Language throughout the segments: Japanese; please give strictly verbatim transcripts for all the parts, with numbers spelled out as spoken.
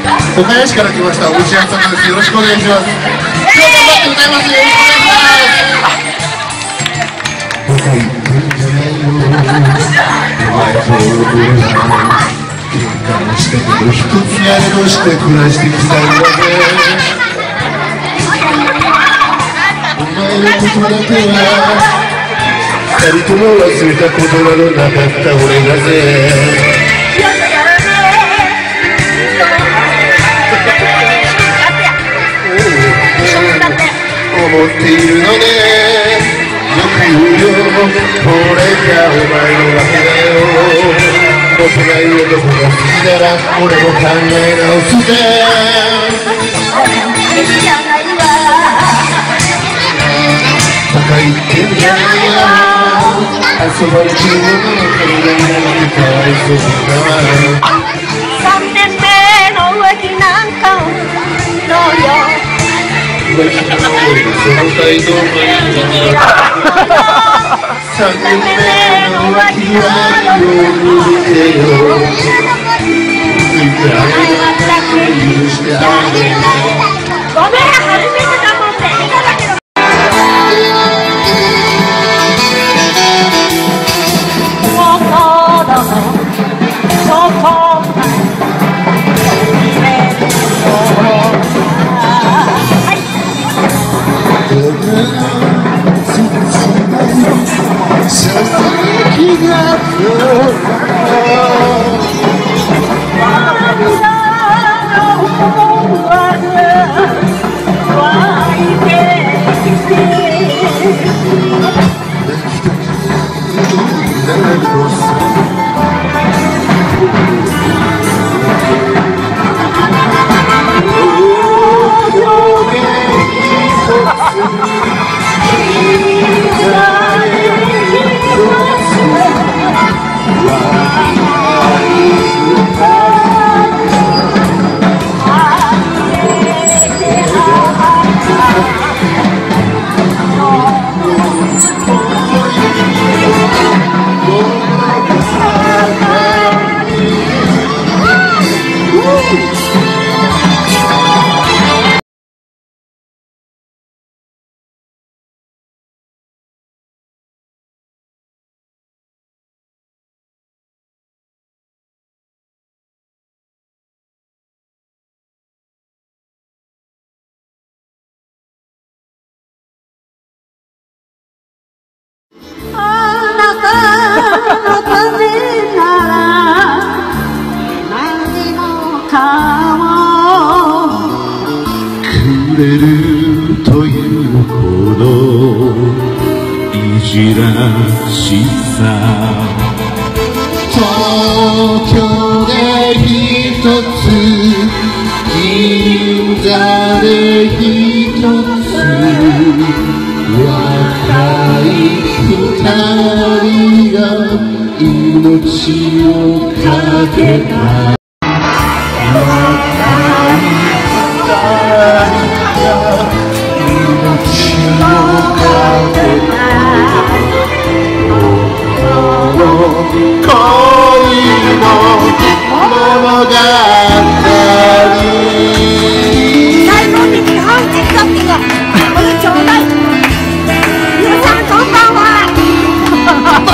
岡谷市から来ましたおじやさんです。よろしくお願いします。今日頑張って歌います。よろしくお願いします。どこ行くんじゃないよ。お前と俺は喧嘩もしたけど一つ屋根として暮らしてきたんだぜ。お前のことだけは二人とも忘れたことなどなかった俺がぜ。思っているのね。よく言うよ。これがお前のわけだよ。僕がいい男が好きなら俺も考え直すぜ。バカ言ってんじゃないよ。遊ばれてる女の体になってかわいそうだわ。 三年目の浮気なんかをどうよ。 浮気のその態度を三年目の浮気はよく見てよ。ついてあげな許してあげな。 ごめん初めてだもんね。下手だけど外だの外くれるというほどいじらしさ。東京でひとつ銀座でひとつ若い二人が命をかけた。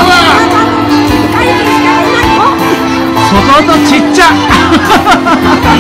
ちっちゃ